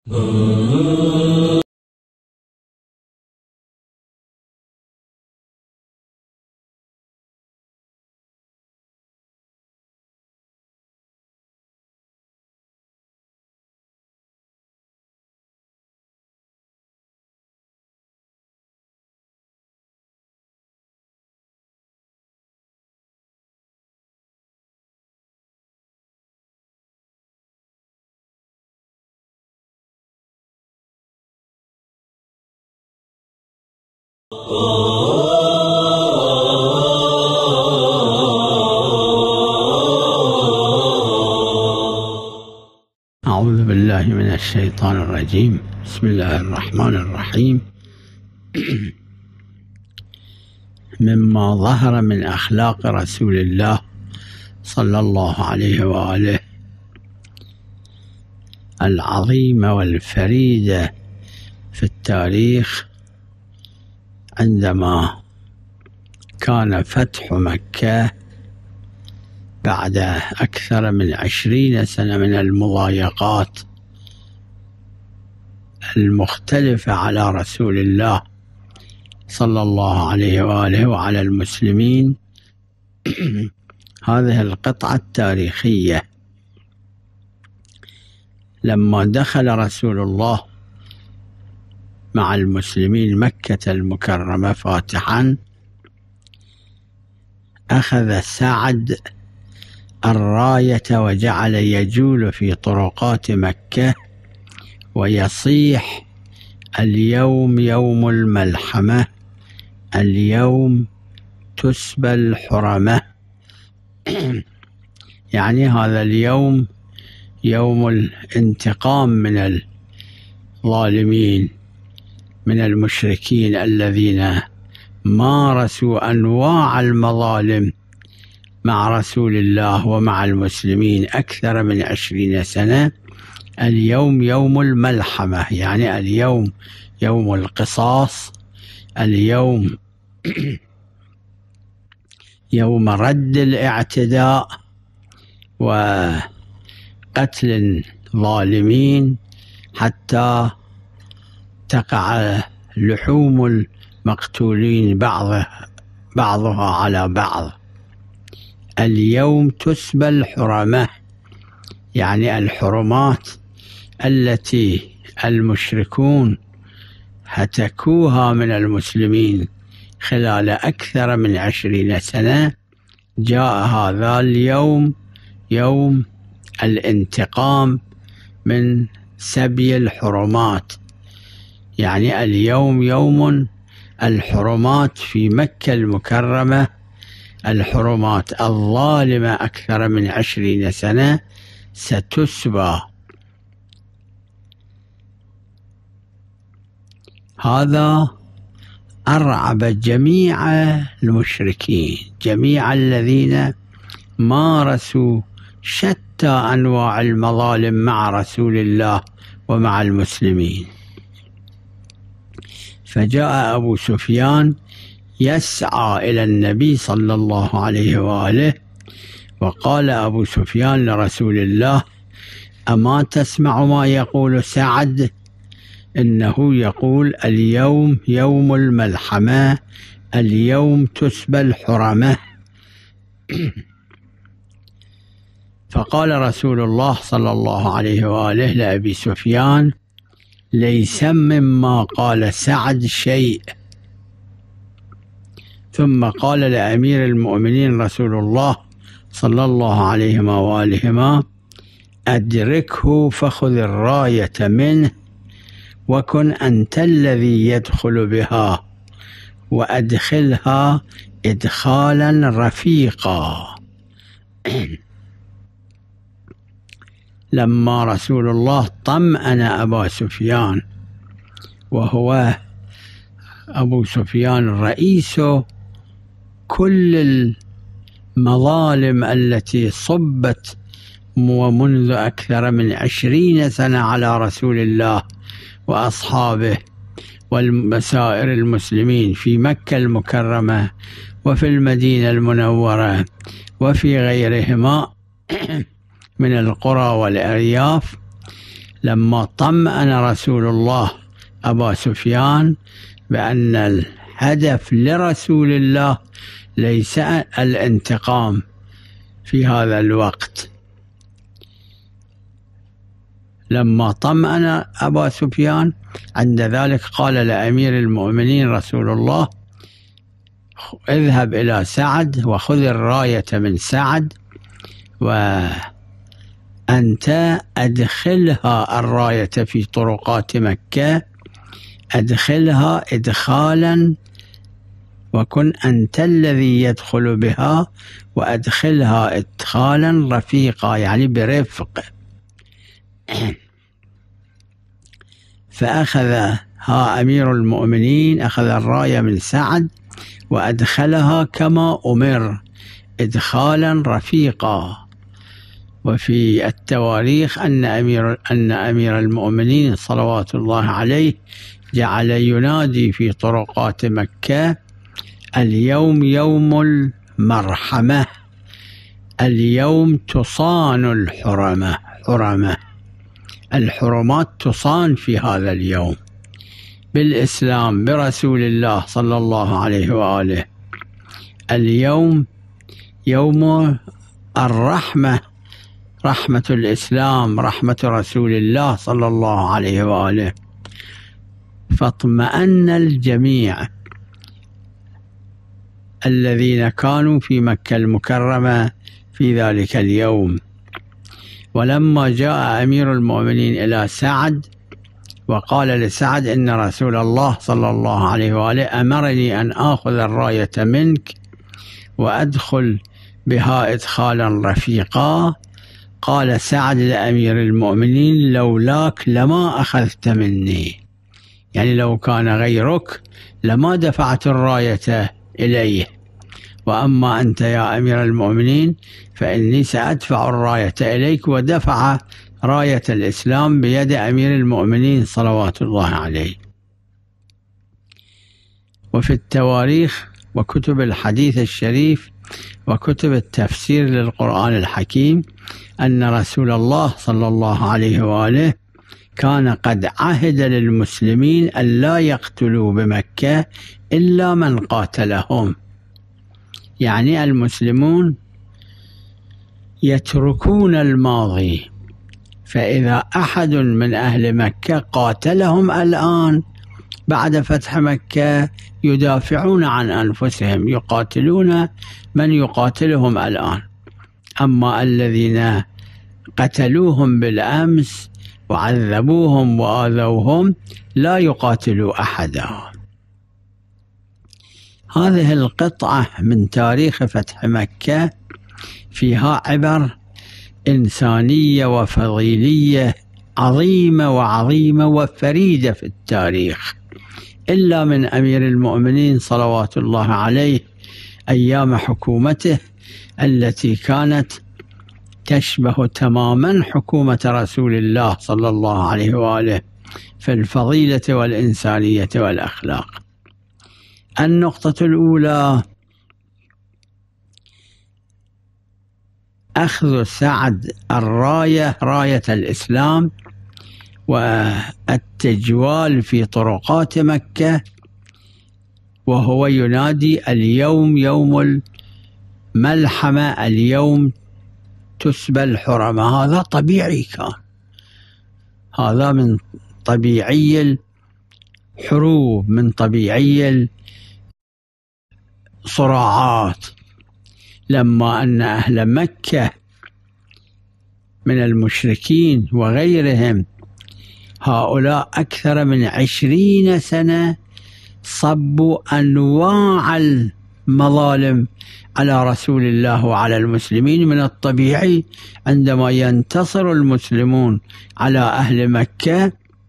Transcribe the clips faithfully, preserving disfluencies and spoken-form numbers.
أعوذ بالله من الشيطان الرجيم. بسم الله الرحمن الرحيم. مما ظهر من أخلاق رسول الله صلى الله عليه وآله العظيمة والفريدة في التاريخ، عندما كان فتح مكة بعد أكثر من عشرين سنة من المضايقات المختلفة على رسول الله صلى الله عليه وآله وعلى المسلمين. هذه القطعة التاريخية لما دخل رسول الله مع المسلمين مكة المكرمة فاتحا، أخذ سعد الراية وجعل يجول في طرقات مكة ويصيح: اليوم يوم الملحمة، اليوم تسبى الحرمة. يعني هذا اليوم يوم الانتقام من الظالمين، من المشركين الذين مارسوا أنواع المظالم مع رسول الله ومع المسلمين أكثر من عشرين سنة. اليوم يوم الملحمة، يعني اليوم يوم القصاص، اليوم يوم رد الاعتداء وقتل الظالمين حتى تقع لحوم المقتولين بعض بعضها على بعض. اليوم تسبى الحرمة، يعني الحرمات التي المشركون هتكوها من المسلمين خلال أكثر من عشرين سنة، جاء هذا اليوم يوم الانتقام من سبي الحرمات. يعني اليوم يوم الحرمات في مكة المكرمة، الحرمات الظالمة أكثر من عشرين سنة ستسبى. هذا أرعب جميع المشركين، جميع الذين مارسوا شتى أنواع المظالم مع رسول الله ومع المسلمين. فجاء أبو سفيان يسعى إلى النبي صلى الله عليه وآله، وقال أبو سفيان لرسول الله: أما تسمع ما يقول سعد؟ إنه يقول اليوم يوم الملحمة، اليوم تسبى الحرمة. فقال رسول الله صلى الله عليه وآله لأبي سفيان: ليس مما قال سعد شيء. ثم قال لأمير المؤمنين رسول الله صلى الله عليه وآلهما: أدركه فخذ الراية منه، وكن أنت الذي يدخل بها، وأدخلها إدخالا رفيقا. لما رسول الله طمأن أبا سفيان، وهو أبو سفيان رئيس كل المظالم التي صبت ومنذ أكثر من عشرين سنة على رسول الله وأصحابه وسائر المسلمين في مكة المكرمة وفي المدينة المنورة وفي غيرهما من القرى والأرياف، لما طمأن رسول الله أبا سفيان بأن الهدف لرسول الله ليس الانتقام في هذا الوقت. لما طمأن أبا سفيان عند ذلك قال لأمير المؤمنين رسول الله: اذهب إلى سعد وخذ الراية من سعد، وأنت أدخلها الراية في طرقات مكة، أدخلها إدخالا، وكن أنت الذي يدخل بها، وأدخلها إدخالا رفيقا يعني برفق. فأخذها أمير المؤمنين، أخذ الراية من سعد وأدخلها كما أمر إدخالا رفيقا. وفي التواريخ أن أمير, أن أمير المؤمنين صلوات الله عليه جعل ينادي في طرقات مكة: اليوم يوم المرحمة، اليوم تصان الحرمة، حرمة الحرمات تصان في هذا اليوم بالإسلام برسول الله صلى الله عليه وآله. اليوم يوم الرحمة، رحمة الإسلام، رحمة رسول الله صلى الله عليه وآله. فاطمأن الجميع الذين كانوا في مكة المكرمة في ذلك اليوم. ولما جاء أمير المؤمنين إلى سعد وقال لسعد: إن رسول الله صلى الله عليه وآله أمرني أن آخذ الراية منك وأدخل بها إدخالا رفيقا، قال سعد لأمير المؤمنين: لولاك لما أخذت مني، يعني لو كان غيرك لما دفعت الراية إليه، وأما أنت يا أمير المؤمنين فإني سأدفع الراية إليك. ودفع راية الإسلام بيد أمير المؤمنين صلوات الله عليه. وفي التواريخ وكتب الحديث الشريف وكتب التفسير للقرآن الحكيم أن رسول الله صلى الله عليه وآله كان قد عهد للمسلمين أن لا يقتلوا بمكة إلا من قاتلهم، يعني المسلمون يتركون الماضي، فإذا أحد من أهل مكة قاتلهم الآن بعد فتح مكة يدافعون عن أنفسهم، يقاتلون من يقاتلهم الآن. أما الذين قتلوهم بالأمس وعذبوهم وآذوهم لا يقاتلوا أحدا. هذه القطعة من تاريخ فتح مكة فيها عبر إنسانية وفضيلية عظيمة وعظيمة وفريدة في التاريخ، إلا من أمير المؤمنين صلوات الله عليه أيام حكومته التي كانت تشبه تماما حكومة رسول الله صلى الله عليه وآله في الفضيلة والإنسانية والأخلاق. النقطة الأولى: أخذ سعد الراية، راية الإسلام، والتجوال في طرقات مكة وهو ينادي: اليوم يوم الملحمة، اليوم تسبى الحرمة. هذا طبيعي كان، هذا من طبيعي الحروب، من طبيعي الصراعات. لما أن أهل مكة من المشركين وغيرهم هؤلاء أكثر من عشرين سنة صبوا أنواع المظالم على رسول الله وعلى المسلمين، من الطبيعي عندما ينتصر المسلمون على أهل مكة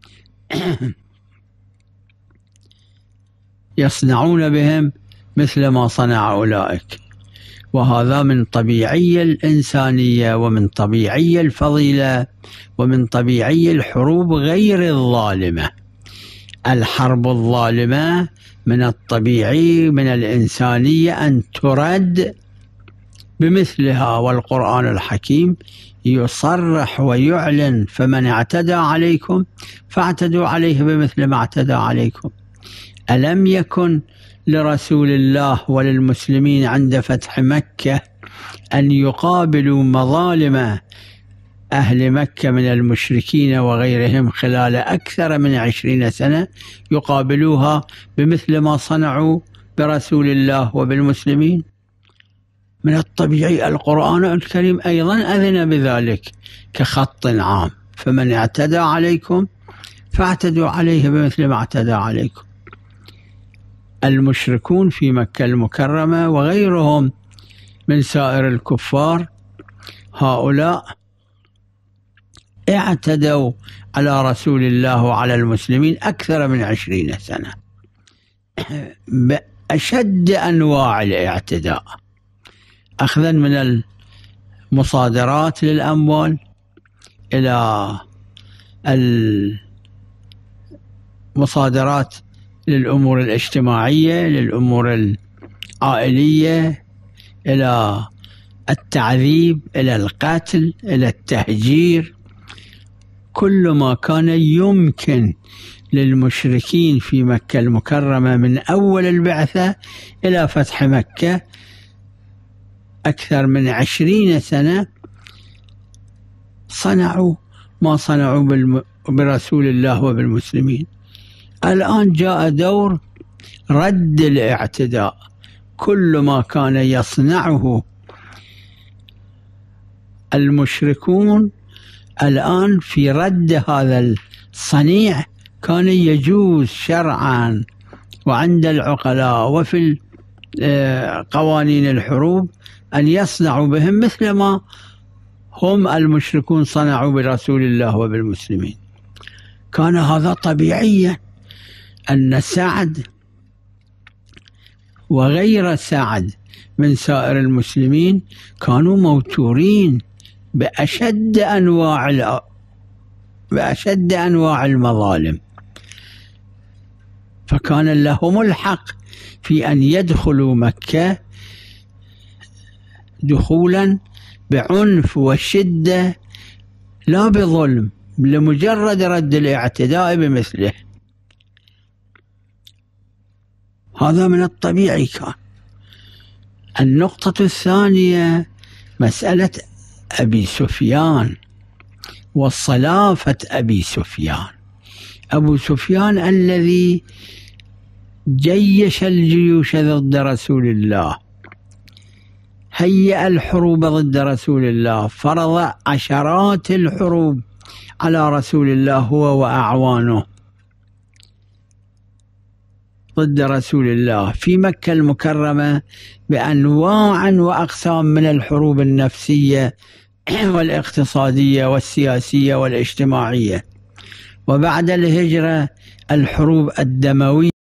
يصنعون بهم مثل ما صنع أولئك. وهذا من طبيعي الإنسانية ومن طبيعي الفضيلة ومن طبيعي الحروب غير الظالمة. الحرب الظالمة من الطبيعي من الإنسانية أن ترد بمثلها، والقرآن الحكيم يصرح ويعلن: فمن اعتدى عليكم فاعتدوا عليه بمثل ما اعتدى عليكم. ألم يكن لرسول الله وللمسلمين عند فتح مكة أن يقابلوا مظالم أهل مكة من المشركين وغيرهم خلال أكثر من عشرين سنة، يقابلوها بمثل ما صنعوا برسول الله وبالمسلمين؟ من الطبيعي القرآن الكريم أيضا أذن بذلك كخط عام: فمن اعتدى عليكم فاعتدوا عليه بمثل ما اعتدى عليكم. المشركون في مكة المكرمة وغيرهم من سائر الكفار، هؤلاء اعتدوا على رسول الله وعلى المسلمين أكثر من عشرين سنة بأشد أنواع الاعتداء، أخذا من المصادرات للأموال إلى المصادرات للأمور الاجتماعية، للأمور العائلية، إلى التعذيب، إلى القتل، إلى التهجير. كل ما كان يمكن للمشركين في مكة المكرمة من أول البعثة إلى فتح مكة أكثر من عشرين سنة صنعوا ما صنعوا برسول الله وبالمسلمين. الآن جاء دور رد الاعتداء. كل ما كان يصنعه المشركون الآن في رد هذا الصنيع كان يجوز شرعا وعند العقلاء وفي قوانين الحروب أن يصنعوا بهم مثل ما هم المشركون صنعوا برسول الله وبالمسلمين. كان هذا طبيعيا أن سعد وغير سعد من سائر المسلمين كانوا موتورين بأشد أنواع بأشد أنواع المظالم، فكان لهم الحق في أن يدخلوا مكة دخولا بعنف وشدة لا بظلم، لمجرد رد الاعتداء بمثله. هذا من الطبيعي كان. النقطة الثانية مسألة أبي سفيان وصلافة أبي سفيان. أبو سفيان الذي جيش الجيوش ضد رسول الله، هيأ الحروب ضد رسول الله، فرض عشرات الحروب على رسول الله هو وأعوانه ضد رسول الله في مكة المكرمة بأنواع وأقسام من الحروب النفسية والاقتصادية والسياسية والاجتماعية. وبعد الهجرة الحروب الدموية